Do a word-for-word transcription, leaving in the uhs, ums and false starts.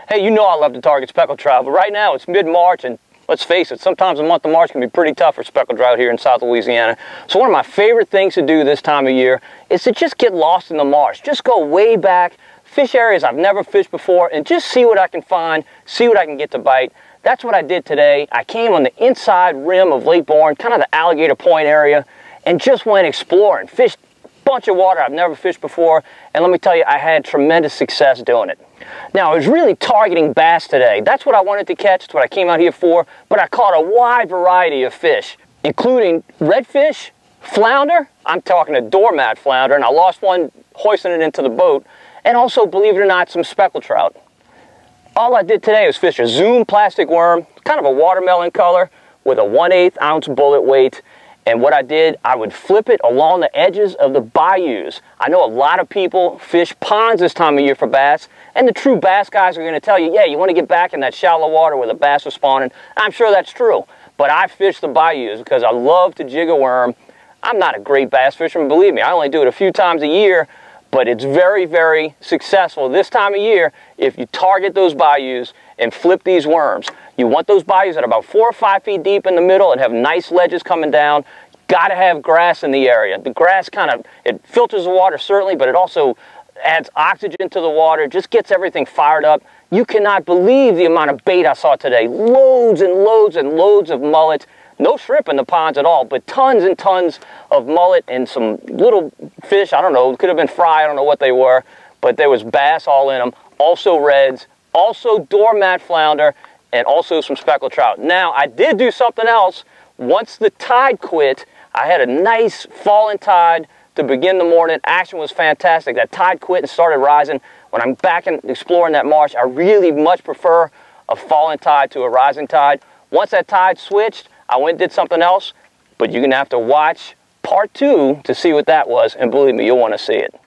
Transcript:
Hey, you know I love to target speckled trout, but right now it's mid-March, and let's face it, sometimes the month of March can be pretty tough for speckled trout here in South Louisiana. So one of my favorite things to do this time of year is to just get lost in the marsh. Just go way back, fish areas I've never fished before, and just see what I can find, see what I can get to bite. That's what I did today. I came on the inside rim of Lake Bourne, kind of the Alligator Point area, and just went exploring. Fished a bunch of water I've never fished before, and let me tell you, I had tremendous success doing it. Now, I was really targeting bass today. That's what I wanted to catch. That's what I came out here for. But I caught a wide variety of fish, including redfish, flounder. I'm talking a doormat flounder, and I lost one hoisting it into the boat. And also, believe it or not, some speckled trout. All I did today was fish a Zoom plastic worm, kind of a watermelon color, with a one eighth ounce bullet weight. And what I did, I would flip it along the edges of the bayous. I know a lot of people fish ponds this time of year for bass, and the true bass guys are going to tell you, yeah, you want to get back in that shallow water where the bass are spawning. I'm sure that's true, but I fish the bayous because I love to jig a worm. I'm not a great bass fisherman, believe me. I only do it a few times a year, but it's very, very successful this time of year if you target those bayous and flip these worms. You want those bayous that are about four or five feet deep in the middle and have nice ledges coming down. Got to have grass in the area. The grass kind of, it filters the water certainly, but it also adds oxygen to the water, just gets everything fired up. You cannot believe the amount of bait I saw today. Loads and loads and loads of mullet. No shrimp in the ponds at all, but tons and tons of mullet and some little fish. I don't know, it could have been fry, I don't know what they were, but there was bass all in them. Also reds, also doormat flounder, and also some speckled trout. Now, I did do something else. Once the tide quit, I had a nice falling tide to begin the morning. Action was fantastic. That tide quit and started rising. When I'm back and exploring that marsh, I really much prefer a falling tide to a rising tide. Once that tide switched, I went and did something else, but you're gonna have to watch part two to see what that was, and believe me, you'll wanna see it.